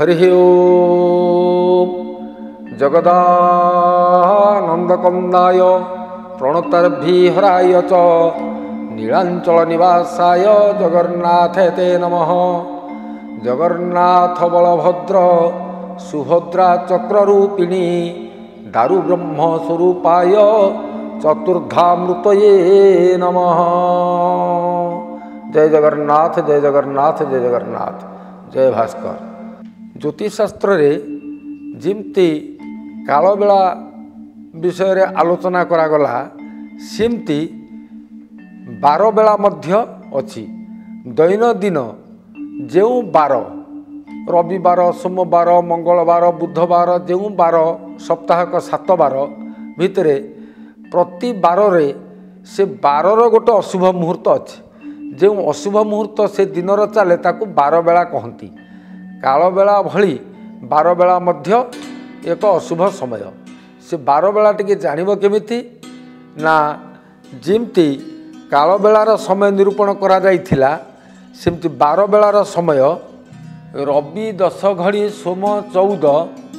हरि ओम जगदानंदकंदाय प्रणतर्भिहराय च नीलांचल निवासाय जगन्नाथ ते नमः। जगन्नाथ बलभद्र सुभद्रा चक्ररूपिणी दारु ब्रह्म स्वरूपाय चतुर्धामृतये नमः। जय जगन्नाथ जय जगन्नाथ जय जगन्नाथ। जय भास्कर। ज्योतिषशास्त्र रे जिमती कालबेला विषय रे आलोचना करागला सेमती बारबेला मध्य अछि। दैनंदिन जो बार रविवार सोमवार मंगलवार बुधवार जो बार सप्ताहक 7 बार भितर प्रति बार रे से बारर गोटे अशुभ मुहूर्त अच्छे। जो अशुभ मुहूर्त से दिनर चले ताकू बारबेला कहती। कालबेला भली बारबेला मध्य एक अशुभ समय। से बारबेला टिके जानिब केमिति ना जिमती कालबेलार समय निरूपण करा जाइथिला सेमती बारबेलार समय रवि 10 घड़ी सोम 14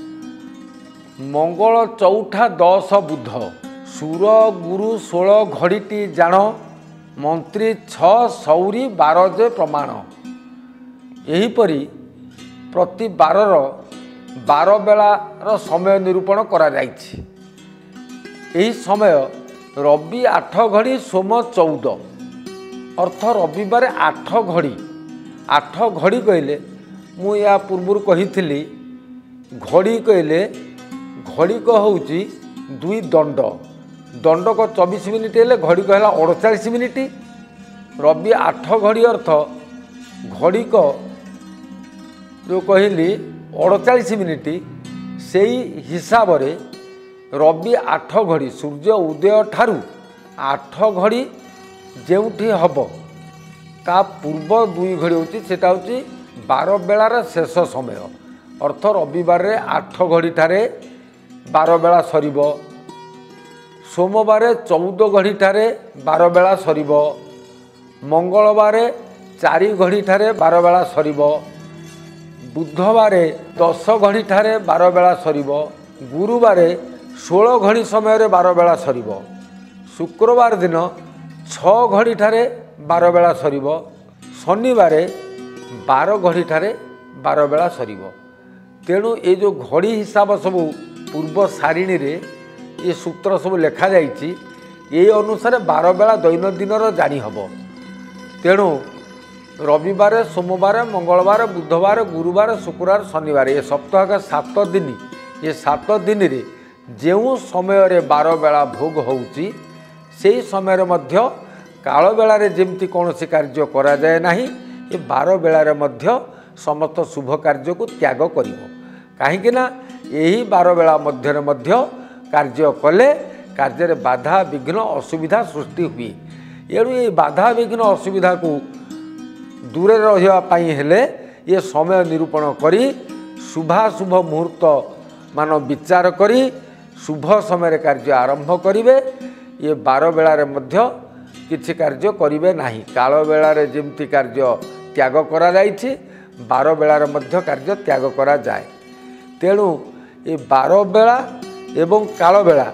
मंगल चौठा 10 बुध सूर गुरु 16 घड़ीटी जान मंत्री 6 सौरी 12 जे प्रमाण। एहीपरि प्रति बारर बारबेलार समय निरूपण करा जाइछि। एही समय रवि 8 घड़ी सोम 14 अर्थ रविवार 8 घड़ी। 8 घड़ी कहले मु या पूर्व कही घड़ी कहले घड़ी को होउची 2 दंड। दंड को 24 मिनिट हेले घड़ी को है 48 मिनिट। रवि 8 घड़ी अर्थ घड़ी को जो कहली 48 मिनिट से हिसाब रे रवि 8 घड़ी सूर्य उदय ठारू 8 घड़ी जेउठी हब ता पूर्व 2 घड़ी होची सेटा होची बारबेलार शेष समय। अर्थ रविवार रे 8 घड़ी ठारे बारबेला सरीब। सोमवार 14 घड़ी ठारे बारबेला सरीब। मंगलवार 4 घड़ी ठारे बारबेला सरीब। बुधवार 10 घड़ी ठारे बारबेला सरीब। गुरुवार 16 घड़ी समय रे बारबेला सरीब। शुक्रवार दिन 6 घड़ी ठारे बारबेला सरीब। शनिवार 12 घड़ी ठारे बारबेला सरीब। तेणु ये जो घड़ी हिसाब सब पूर्व सारिणी रे ये सूत्र सब लेखा जाइछि ये अनुसार बारबेला दैनंदिन जानी हब। तेणु रविवार सोमवार मंगलवार बुधवार गुरुवार शुक्रवार शनिवार ये सप्ताह का 7 दिन ये 7 दिन रे जो समय रे बारबेला भोग होउची से समय रे मध्य कालबेला रे जेमती कौनसी कार्य करा जाए नाही ये बारबेला रे मध्य समस्त शुभ कार्य को त्याग करिवो। काहेकि ना यही बारबेला मध्य कार्य कले कार्य रे बाधा विघ्न असुविधा सृष्टि हुए। एणु ये बाधा विघ्न असुविधा को दूर रहिबा पई हेले ये समय निरूपण करी शुभाशुभ मुहूर्त मान विचार करी शुभ समय कार्य आरंभ करिवे। ये बारबेला रे मध्य किछि कार्य करिवे नाही। कालबेला रे जेमती कार्य त्याग करा जाइछि बारबेला रे मध्य कार्य त्याग करा जाए। तेणु ये बारबेला एवं कालबेला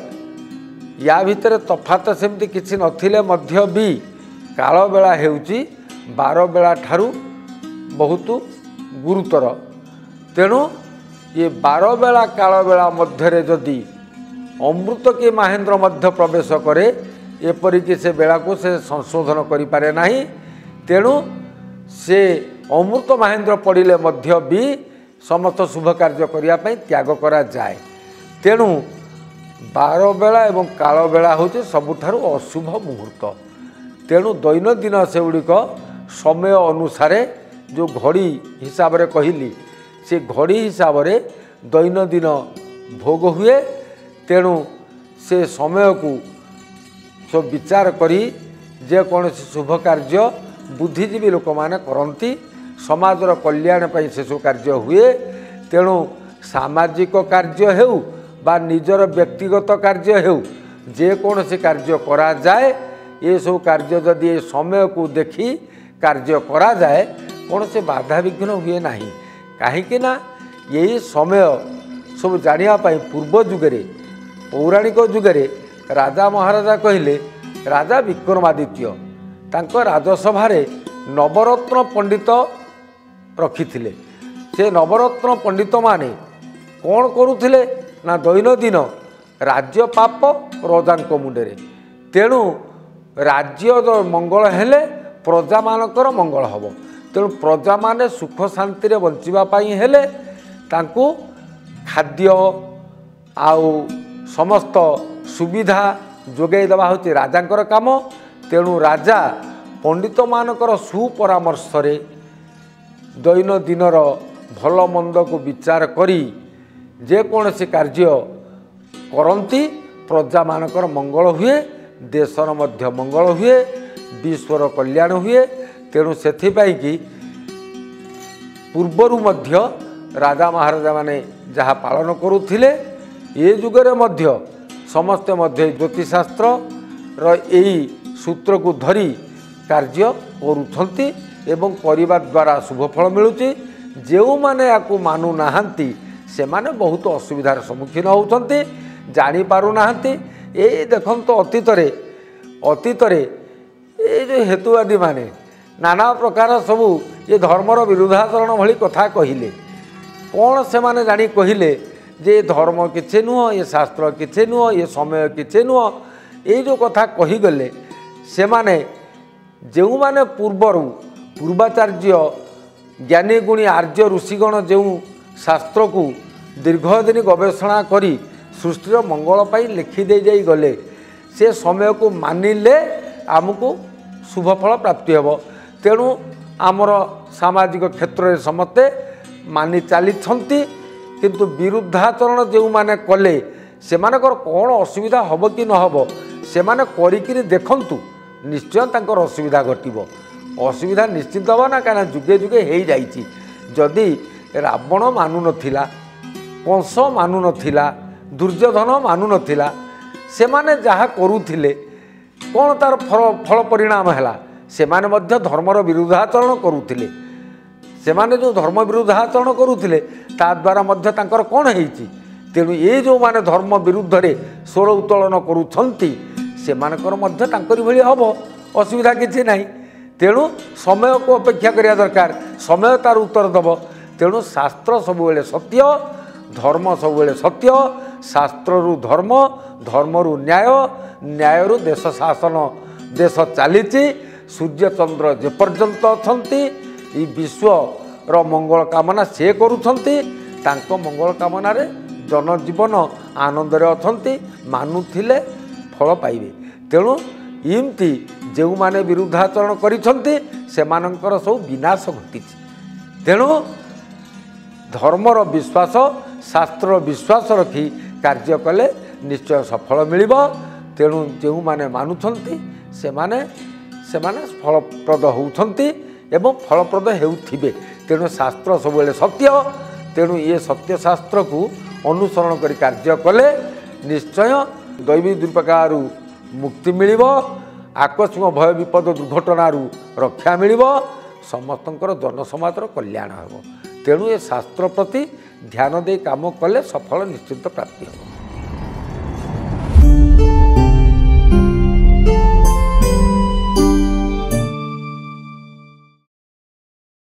या भितर तफात सेमती किछि नथिले मध्य भी कालबेला हेउची बारबेला ठारू बहुत गुरुतर। तेणु ये बारबेला कालबेला मध्य जदि अमृत के महेंद्र मध्य प्रवेश करे एपरिक से बेला को से संशोधन करि पारे नाही। तेणु से अमृत महेंद्र पड़िले मध्य भी समस्त शुभ कार्य करिया पई त्याग करा जाए। तेणु बारबेला एवं कालबेला होचे सबुठारु अशुभ मुहूर्त। तेणु दैनंदिन से गुड़िक समय अनुसार जो घड़ी हिसाब रे कहली से घड़ी हिसाब रे दैनंदिन भोग हुए। तेणु से समय को सब विचार करी जे कौन शुभ कार्य बुद्धिजीवी लोक माने करती समाजर कल्याण पर से सब कार्य हुए। तेणु सामाजिक कार्य हेउ बा निजर व्यक्तिगत कार्य हेउ जे कौन से कार्य करा जाए ये सब कार्य जदि समय को देखी कार्य करा जाए कौन से बाधा विघ्न हुए नहीं। कहीं यही समय सब जानापी पूर्व जुगे पौराणिक जुगे राजा महाराजा कहले राजा विक्रमादित्य तांको राजसभारे नवरत्न पंडित रखिथिले। से नवरत्न पंडित माने कौन करुथिले ना दैनंदिन राज्य पाप रजांक मुंडे तेणु राज्य मंगल हेले प्रजा मानकर मंगल हम। तेणु प्रजा माने सुख शांति रे बंचिबा पई हेले तांकु खाद्य आउ समस्त सुविधा जोगाई देवा होची राजांकर काम। तेणु राजा पंडित मानकर सुपरामर्श रे दैनंदिनर भल मंद को विचार करी जे कौन सी कार्य करती प्रजा मानकर मंगल हुए, देशर मध्य मंगल हुए, विश्वर कल्याण हुए। तेणु से कि पूर्वर मध्य राजा महाराजा माने जहाँ पालन करुथिले ये जुगरे मध्य समस्ते मध्य ज्योतिषशास्त्र रही सूत्र को धरी कार्य करुछंती एवं करने द्वारा शुभफल मिलुची। जो माने याकू मानु नाहांती से माने बहुत असुविधार सम्मुखीन होउछंती, जानी पारु नाहांती। ए देखंतो अतीत ये जो हेतुवादी माने नाना प्रकार सबू ये धर्मर विरुद्धाचरण भली कथा कहिले। कौन से माने जानी कहिले जे धर्म किछे नुह, ये शास्त्र किछे नुह, ये समय किछे नुह। ये जो कथा कहीगले से माने जो माने पूर्वाचार्य ज्ञानी गुणी आर्य ऋषिगण जो शास्त्र को दीर्घ दिन गवेषणा करी सृष्टिर मंगल पाई लिखि दे जाई गले से समय को मानिले आमको शुभफल प्राप्ति हेब। तेणु आमर सामाजिक क्षेत्र में समस्ते मानि चली किंतु विरुद्धाचरण जो माने कले से मानकर कौन असुविधा हम कि न हम से माने करिकिरी देखंतु निश्चय तांकर असुविधा घटिबो। असुविधा निश्चित हम ना कहीं जुगे जुगे हो जाइए। जदि रावण मानु नथिला, कंस मानु नथिला, दुर्योधन मानु नथिला, से माने जहाँ करुथिले कौन तार फल परिणाम है से माने मध्य धर्मर विरुद्धाचरण करुथिले। से माने जो धर्म विरुद्धाचरण करुथिले ता द्वारा मध्य तांकर कौन होईची। तेणु ये जो माने धर्म विरुद्ध रे स्वर उत्तोलन करुछंती से मानकर मध्य तांकरी भली हबो, असुविधा किछि नाही। तेणु समय को अपेक्षा करिया दरकार, समय तार उत्तर दब। तेणु शास्त्र सबुबेले सत्य, धर्म सबुबेले सत्य, शास्त्रु धर्म, धर्मरु न्याय, न्यायरु देश शासन, देश चलीची। सूर्य चंद्र जे पर्यंत अछंती ई विश्वर मंगल कामना से करुछंती, तांको मंगल कामना रे जनजीवन आनंद रे अछंती, मानुथिले फल पाइबे। तेणु इमती जो माने विरुद्धाचरण करिछंती सेमानंकर सब विनाश घटिछि। तेणु धर्मर विश्वास, शास्त्र विश्वास रखी कार्य कले निश्चय सफल मिलिबो। तेणु जो माने मानुछंती सेमाने फलप्रद होउछंती एवं फलप्रद हेउथिबे। तेणु शास्त्र सबुबेले सत्य। तेणु ये सत्य शास्त्र को अनुसरण करी कार्य कले निश्चय दैवी दुर्प्रकार मुक्ति मिलिबो, आकस्मिक भय विपद दुर्घटनारू रक्षा मिलिबो, समस्तंकर जनसमाजर कल्याण हेबो। तेणु ये शास्त्र प्रति ध्यान दे काम कले सफल निश्चित प्राप्ति हेबो।